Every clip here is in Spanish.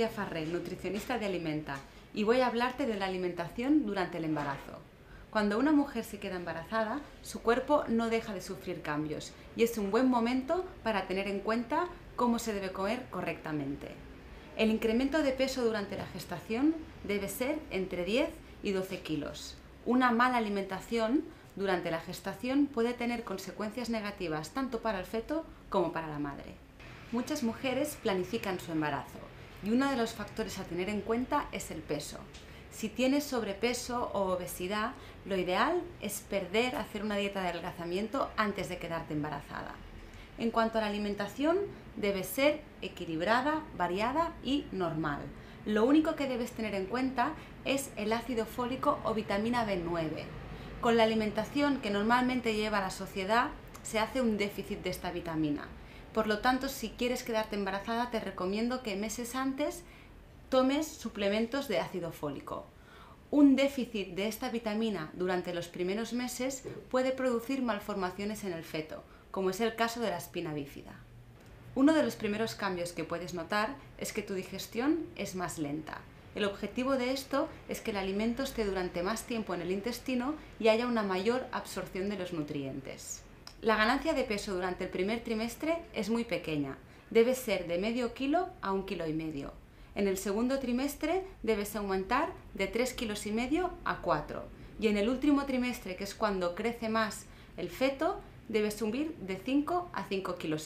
Julia Farré, nutricionista de Alimenta, y voy a hablarte de la alimentación durante el embarazo. Cuando una mujer se queda embarazada, su cuerpo no deja de sufrir cambios y es un buen momento para tener en cuenta cómo se debe comer correctamente. El incremento de peso durante la gestación debe ser entre 10 y 12 kilos. Una mala alimentación durante la gestación puede tener consecuencias negativas tanto para el feto como para la madre. Muchas mujeres planifican su embarazo y uno de los factores a tener en cuenta es el peso. Si tienes sobrepeso o obesidad, lo ideal es hacer una dieta de adelgazamiento antes de quedarte embarazada. En cuanto a la alimentación, debe ser equilibrada, variada y normal. Lo único que debes tener en cuenta es el ácido fólico o vitamina B9. Con la alimentación que normalmente lleva la sociedad, se hace un déficit de esta vitamina. Por lo tanto, si quieres quedarte embarazada, te recomiendo que meses antes tomes suplementos de ácido fólico. Un déficit de esta vitamina durante los primeros meses puede producir malformaciones en el feto, como es el caso de la espina bífida. Uno de los primeros cambios que puedes notar es que tu digestión es más lenta. El objetivo de esto es que el alimento esté durante más tiempo en el intestino y haya una mayor absorción de los nutrientes. La ganancia de peso durante el primer trimestre es muy pequeña, debe ser de medio kilo a 1,5 kilos. En el segundo trimestre debes aumentar de 3,5 kilos a 4 y en el último trimestre, que es cuando crece más el feto, debes subir de 5 a 5,5 kilos.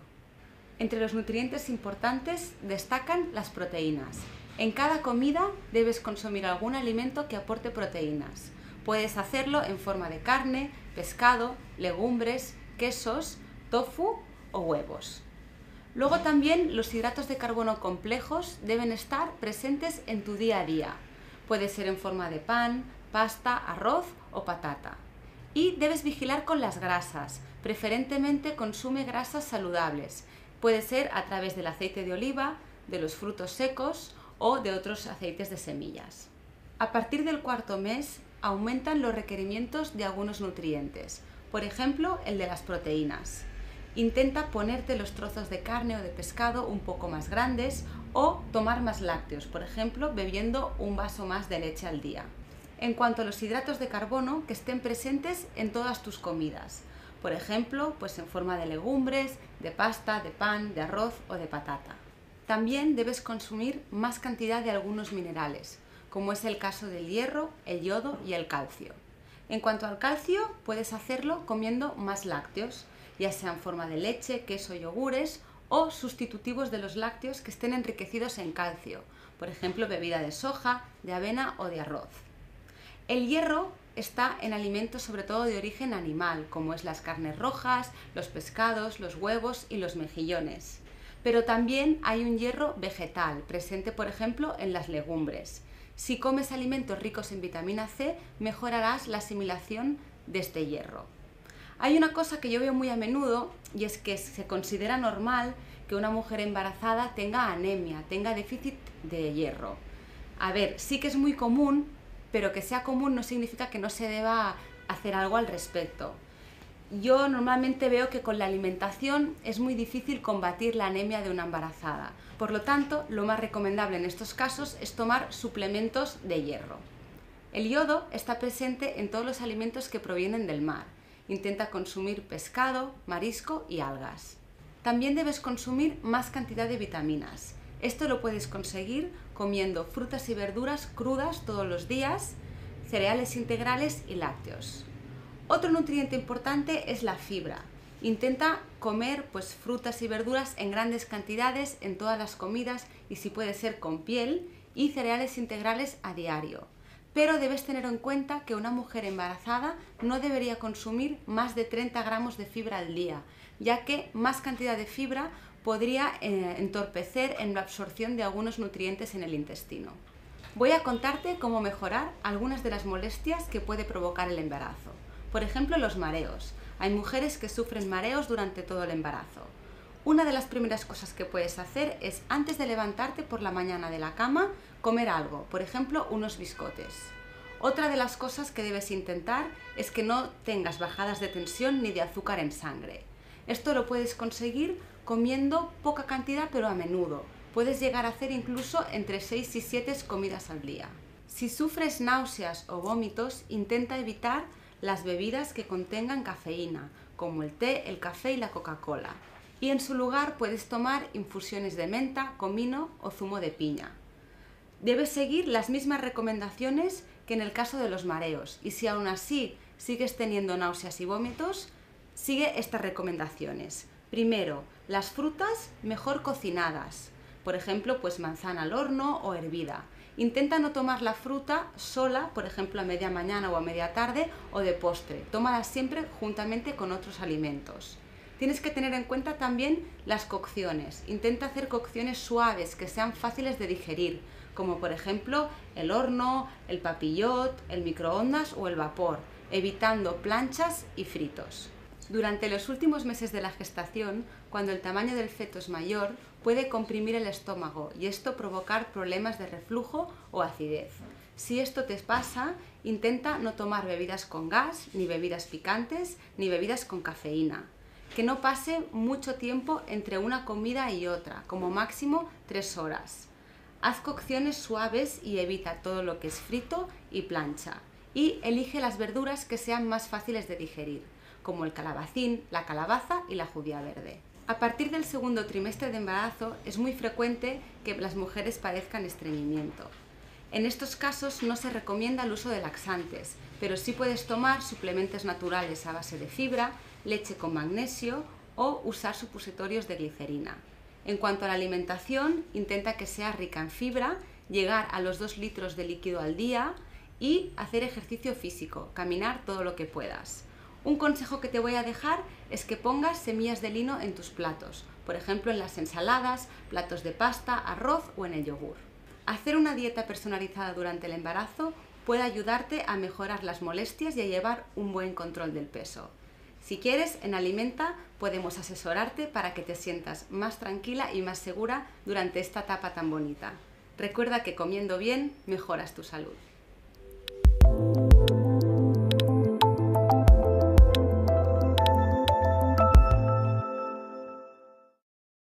Entre los nutrientes importantes destacan las proteínas. En cada comida debes consumir algún alimento que aporte proteínas. Puedes hacerlo en forma de carne, pescado, legumbres, quesos, tofu o huevos. Luego también los hidratos de carbono complejos deben estar presentes en tu día a día. Puede ser en forma de pan, pasta, arroz o patata. Y debes vigilar con las grasas. Preferentemente consume grasas saludables. Puede ser a través del aceite de oliva, de los frutos secos o de otros aceites de semillas. A partir del cuarto mes aumentan los requerimientos de algunos nutrientes, por ejemplo el de las proteínas. Intenta ponerte los trozos de carne o de pescado un poco más grandes o tomar más lácteos, por ejemplo bebiendo un vaso más de leche al día. En cuanto a los hidratos de carbono, que estén presentes en todas tus comidas, por ejemplo pues en forma de legumbres, de pasta, de pan, de arroz o de patata. También debes consumir más cantidad de algunos minerales, como es el caso del hierro, el yodo y el calcio. En cuanto al calcio, puedes hacerlo comiendo más lácteos, ya sea en forma de leche, queso, yogures o sustitutivos de los lácteos que estén enriquecidos en calcio, por ejemplo bebida de soja, de avena o de arroz. El hierro está en alimentos sobre todo de origen animal, como es las carnes rojas, los pescados, los huevos y los mejillones. Pero también hay un hierro vegetal, presente por ejemplo en las legumbres. Si comes alimentos ricos en vitamina C, mejorarás la asimilación de este hierro. Hay una cosa que yo veo muy a menudo y es que se considera normal que una mujer embarazada tenga anemia, tenga déficit de hierro. A ver, sí que es muy común, pero que sea común no significa que no se deba hacer algo al respecto. Yo normalmente veo que con la alimentación es muy difícil combatir la anemia de una embarazada. Por lo tanto, lo más recomendable en estos casos es tomar suplementos de hierro. El yodo está presente en todos los alimentos que provienen del mar. Intenta consumir pescado, marisco y algas. También debes consumir más cantidad de vitaminas. Esto lo puedes conseguir comiendo frutas y verduras crudas todos los días, cereales integrales y lácteos. Otro nutriente importante es la fibra. Intenta comer frutas y verduras en grandes cantidades en todas las comidas y si puede ser con piel y cereales integrales a diario. Pero debes tener en cuenta que una mujer embarazada no debería consumir más de 30 gramos de fibra al día, ya que más cantidad de fibra podría entorpecer en la absorción de algunos nutrientes en el intestino. Voy a contarte cómo mejorar algunas de las molestias que puede provocar el embarazo. Por ejemplo, los mareos. Hay mujeres que sufren mareos durante todo el embarazo. Una de las primeras cosas que puedes hacer es, antes de levantarte por la mañana de la cama, comer algo, por ejemplo, unos biscotes. Otra de las cosas que debes intentar es que no tengas bajadas de tensión ni de azúcar en sangre. Esto lo puedes conseguir comiendo poca cantidad pero a menudo. Puedes llegar a hacer incluso entre 6 y 7 comidas al día. Si sufres náuseas o vómitos, intenta evitar las bebidas que contengan cafeína, como el té, el café y la Coca-Cola. Y en su lugar puedes tomar infusiones de menta, comino o zumo de piña. Debes seguir las mismas recomendaciones que en el caso de los mareos, y si aún así sigues teniendo náuseas y vómitos, sigue estas recomendaciones. Primero, las frutas mejor cocinadas, por ejemplo, pues manzana al horno o hervida. Intenta no tomar la fruta sola, por ejemplo, a media mañana o a media tarde, o de postre. Tómala siempre juntamente con otros alimentos. Tienes que tener en cuenta también las cocciones. Intenta hacer cocciones suaves, que sean fáciles de digerir, como por ejemplo el horno, el papillot, el microondas o el vapor, evitando planchas y fritos. Durante los últimos meses de la gestación, cuando el tamaño del feto es mayor, puede comprimir el estómago y esto provocar problemas de reflujo o acidez. Si esto te pasa, intenta no tomar bebidas con gas, ni bebidas picantes, ni bebidas con cafeína. Que no pase mucho tiempo entre una comida y otra, como máximo 3 horas. Haz cocciones suaves y evita todo lo que es frito y plancha. Y elige las verduras que sean más fáciles de digerir, como el calabacín, la calabaza y la judía verde. A partir del segundo trimestre de embarazo es muy frecuente que las mujeres padezcan estreñimiento. En estos casos no se recomienda el uso de laxantes, pero sí puedes tomar suplementos naturales a base de fibra, leche con magnesio o usar supositorios de glicerina. En cuanto a la alimentación, intenta que sea rica en fibra, llegar a los 2 litros de líquido al día y hacer ejercicio físico, caminar todo lo que puedas. Un consejo que te voy a dejar es que pongas semillas de lino en tus platos, por ejemplo en las ensaladas, platos de pasta, arroz o en el yogur. Hacer una dieta personalizada durante el embarazo puede ayudarte a mejorar las molestias y a llevar un buen control del peso. Si quieres, en Alimenta podemos asesorarte para que te sientas más tranquila y más segura durante esta etapa tan bonita. Recuerda que comiendo bien mejoras tu salud.